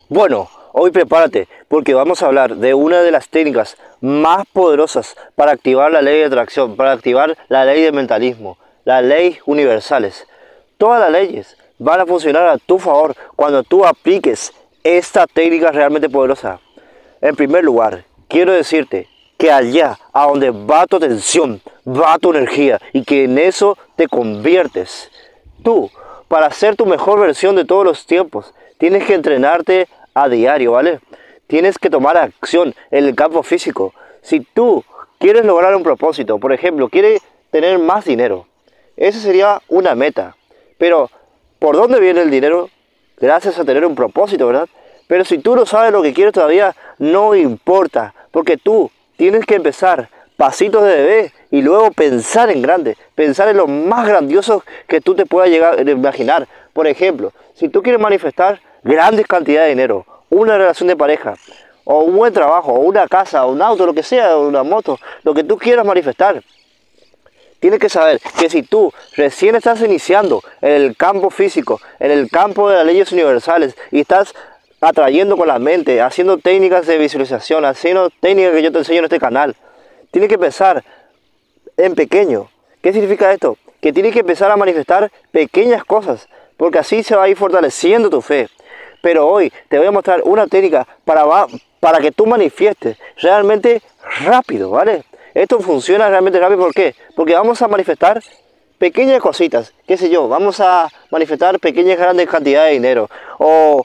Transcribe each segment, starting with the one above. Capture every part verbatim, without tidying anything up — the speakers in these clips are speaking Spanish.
Bueno, hoy prepárate porque vamos a hablar de una de las técnicas más poderosas para activar la ley de atracción, para activar la ley del mentalismo, las leyes universales. Todas las leyes van a funcionar a tu favor cuando tú apliques esta técnica realmente poderosa. En primer lugar, quiero decirte que allá a donde va tu atención, va tu energía y que en eso te conviertes. Tú, para ser tu mejor versión de todos los tiempos, tienes que entrenarte a diario, ¿vale? Tienes que tomar acción en el campo físico. Si tú quieres lograr un propósito, por ejemplo, quieres tener más dinero, esa sería una meta. Pero, ¿por dónde viene el dinero? Gracias a tener un propósito, ¿verdad? Pero si tú no sabes lo que quieres todavía, no importa, porque tú tienes que empezar pasitos de bebé y luego pensar en grande, pensar en lo más grandioso que tú te puedas llegar a imaginar. Por ejemplo, si tú quieres manifestar grandes cantidades de dinero, una relación de pareja, o un buen trabajo, o una casa, o un auto, lo que sea, o una moto, lo que tú quieras manifestar, tienes que saber que si tú recién estás iniciando en el campo físico, en el campo de las leyes universales, y estás atrayendo con la mente, haciendo técnicas de visualización, haciendo técnicas que yo te enseño en este canal, tienes que pensar en pequeño. ¿Qué significa esto? Que tienes que empezar a manifestar pequeñas cosas, porque así se va a ir fortaleciendo tu fe. Pero hoy te voy a mostrar una técnica para, para que tú manifiestes realmente rápido, ¿vale? Esto funciona realmente rápido, ¿por qué? Porque vamos a manifestar pequeñas cositas, qué sé yo, vamos a manifestar pequeñas grandes cantidades de dinero, o,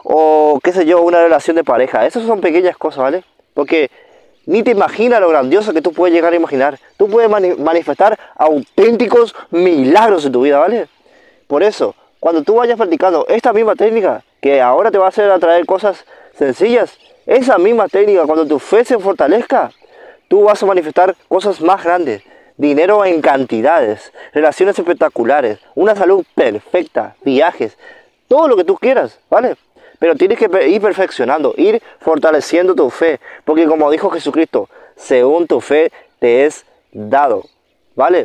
o qué sé yo, una relación de pareja. Esas son pequeñas cosas, ¿vale? Porque ni te imaginas lo grandioso que tú puedes llegar a imaginar. Tú puedes mani manifestar auténticos milagros en tu vida, ¿vale? Por eso, cuando tú vayas practicando esta misma técnica, que ahora te va a hacer atraer cosas sencillas, esa misma técnica, cuando tu fe se fortalezca, tú vas a manifestar cosas más grandes, dinero en cantidades, relaciones espectaculares, una salud perfecta, viajes, todo lo que tú quieras, ¿vale? Pero tienes que ir perfeccionando, ir fortaleciendo tu fe, porque como dijo Jesucristo, según tu fe te es dado, ¿vale?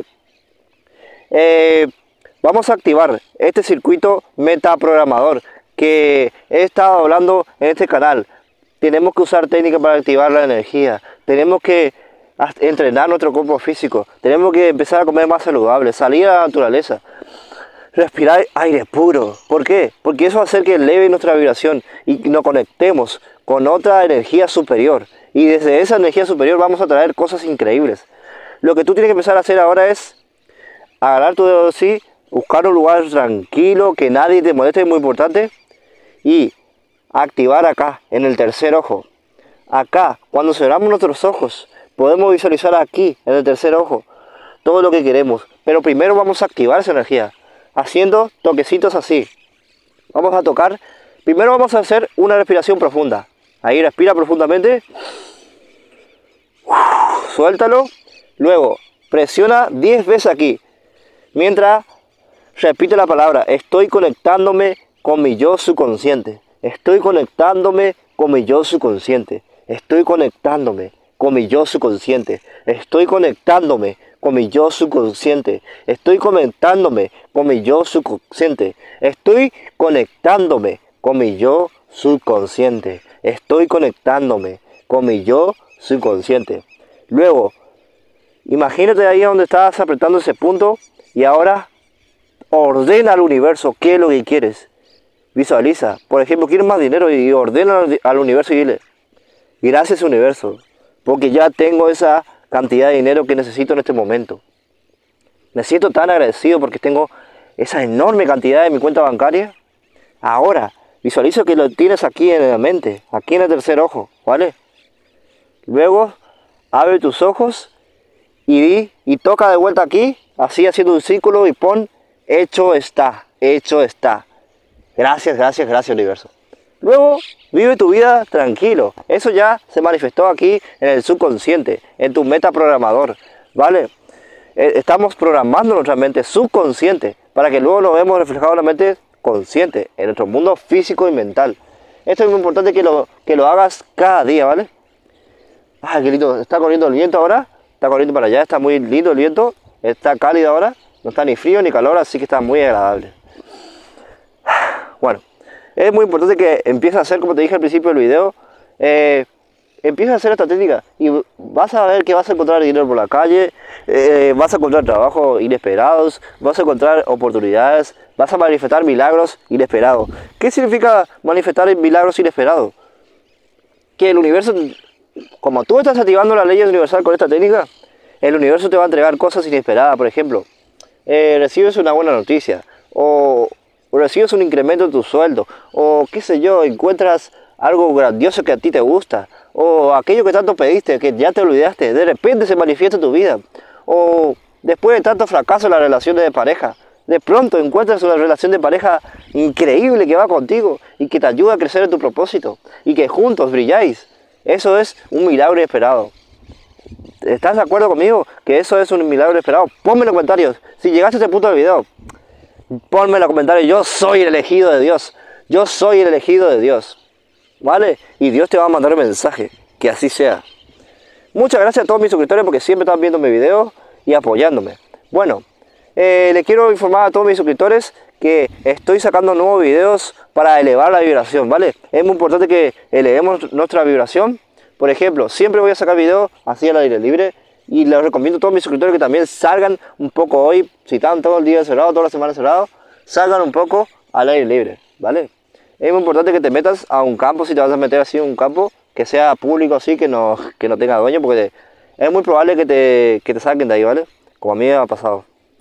Eh, vamos a activar este circuito metaprogramador que he estado hablando en este canal. Tenemos que usar técnicas para activar la energía, tenemos que entrenar nuestro cuerpo físico, tenemos que empezar a comer más saludable, salir a la naturaleza, respirar aire puro. ¿Por qué? Porque eso va a hacer que eleve nuestra vibración y nos conectemos con otra energía superior. Y desde esa energía superior vamos a traer cosas increíbles. Lo que tú tienes que empezar a hacer ahora es agarrar tu dedo así, buscar un lugar tranquilo, que nadie te moleste, es muy importante, y activar acá, en el tercer ojo. Acá, cuando cerramos nuestros ojos, podemos visualizar aquí, en el tercer ojo, todo lo que queremos. Pero primero vamos a activar esa energía, haciendo toquecitos así. Vamos a tocar. Primero vamos a hacer una respiración profunda. Ahí respira profundamente. Suéltalo. Luego presiona diez veces aquí. Mientras repite la palabra: estoy conectándome con mi yo subconsciente. Estoy conectándome con mi yo subconsciente. Estoy conectándome con mi yo subconsciente. Estoy conectándome con mi yo subconsciente. Estoy conectándome con mi yo subconsciente. Estoy conectándome con mi yo subconsciente. Estoy conectándome con mi yo subconsciente. Luego, imagínate ahí donde estás apretando ese punto y ahora ordena al universo qué es lo que quieres. Visualiza. Por ejemplo, quieres más dinero y ordena al universo y dile: gracias, universo, porque ya tengo esa cantidad de dinero que necesito en este momento. Me siento tan agradecido porque tengo esa enorme cantidad en mi cuenta bancaria. Ahora, visualiza que lo tienes aquí en la mente, aquí en el tercer ojo, ¿vale? Luego, abre tus ojos y di, y toca de vuelta aquí, así haciendo un círculo, y pon: hecho está, hecho está. Gracias, gracias, gracias, universo. Luego, vive tu vida tranquilo. Eso ya se manifestó aquí en el subconsciente, en tu metaprogramador, ¿vale? Estamos programando nuestra mente subconsciente para que luego lo vemos reflejado en la mente consciente, en nuestro mundo físico y mental. Esto es muy importante que lo, que lo hagas cada día, ¿vale? Ay, qué lindo. Está corriendo el viento ahora. Está corriendo para allá. Está muy lindo el viento. Está cálido ahora. No está ni frío ni calor, así que está muy agradable. Bueno, Es muy importante que empieces a hacer, como te dije al principio del video, eh, empieza a hacer esta técnica y vas a ver que vas a encontrar dinero por la calle, eh, vas a encontrar trabajos inesperados, vas a encontrar oportunidades, vas a manifestar milagros inesperados. ¿Qué significa manifestar milagros inesperados? Que el universo, como tú estás activando la ley universal con esta técnica, el universo te va a entregar cosas inesperadas. Por ejemplo, eh, recibes una buena noticia, o, o recibes un incremento en tu sueldo, o qué sé yo, encuentras algo grandioso que a ti te gusta, o aquello que tanto pediste, que ya te olvidaste, de repente se manifiesta en tu vida, o después de tanto fracaso en las relaciones de pareja, de pronto encuentras una relación de pareja increíble que va contigo y que te ayuda a crecer en tu propósito y que juntos brilláis. Eso es un milagro inesperado. ¿Estás de acuerdo conmigo que eso es un milagro inesperado? Ponme en los comentarios. Si llegaste a este punto del video, ponme en los comentarios: yo soy el elegido de Dios. Yo soy el elegido de Dios. ¿Vale? Y Dios te va a mandar un mensaje. Que así sea. Muchas gracias a todos mis suscriptores porque siempre están viendo mis videos y apoyándome. Bueno, eh, les quiero informar a todos mis suscriptores que estoy sacando nuevos videos para elevar la vibración, ¿vale? Es muy importante que elevemos nuestra vibración. Por ejemplo, siempre voy a sacar videos así al aire libre y les recomiendo a todos mis suscriptores que también salgan un poco hoy, si están todo el día cerrado, toda la semana cerrado, salgan un poco al aire libre, ¿vale? Es muy importante que te metas a un campo, si te vas a meter así en un campo, que sea público así, que no, que no tenga dueño, porque te, es muy probable que te, que te saquen de ahí, ¿vale? Como a mí me ha pasado.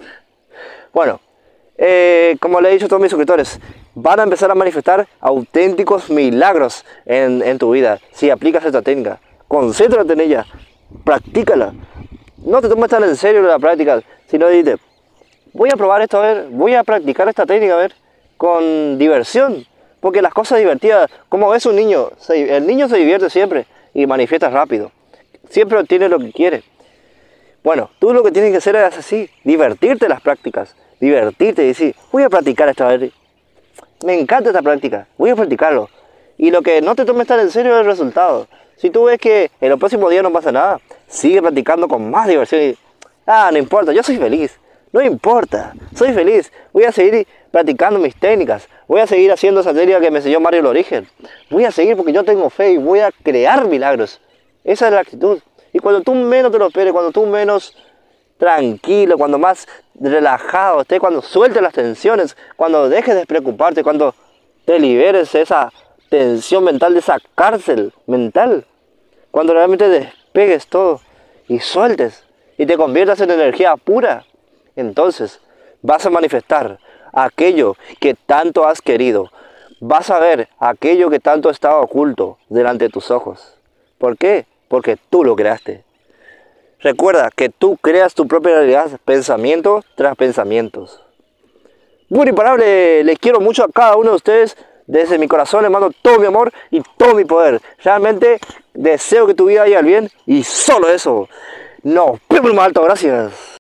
Bueno, eh, como le he dicho a todos mis suscriptores, van a empezar a manifestar auténticos milagros en, en tu vida si aplicas esta técnica. Concéntrate en ella, practícala. No te tomes tan en serio la práctica, sino dices: voy a probar esto a ver, voy a practicar esta técnica a ver, con diversión. Porque las cosas divertidas, como ves un niño, se, el niño se divierte siempre y manifiesta rápido. Siempre obtiene lo que quiere. Bueno, tú lo que tienes que hacer es así, divertirte en las prácticas. Divertirte y decir: voy a practicar esta vez. Me encanta esta práctica, voy a practicarlo. Y lo que no te tomes tan en serio es el resultado. Si tú ves que en los próximos días no pasa nada, sigue practicando con más diversión y... ah, no importa, yo soy feliz. No importa, soy feliz. Voy a seguir practicando mis técnicas. Voy a seguir haciendo esa técnica que me enseñó Mario el Origen. Voy a seguir porque yo tengo fe y voy a crear milagros. Esa es la actitud. Y cuando tú menos te lo esperes, cuando tú menos tranquilo, cuando más relajado estés, cuando sueltes las tensiones, cuando dejes de preocuparte, cuando te liberes de esa tensión mental, de esa cárcel mental, cuando realmente despegues todo y sueltes y te conviertas en energía pura, entonces vas a manifestar aquello que tanto has querido. Vas a ver aquello que tanto estaba oculto delante de tus ojos. ¿Por qué? Porque tú lo creaste. Recuerda que tú creas tu propia realidad, pensamiento tras pensamientos. Muy imparable, les quiero mucho a cada uno de ustedes. Desde mi corazón les mando todo mi amor y todo mi poder. Realmente deseo que tu vida vaya al bien y solo eso. Nos vemos más alto, gracias.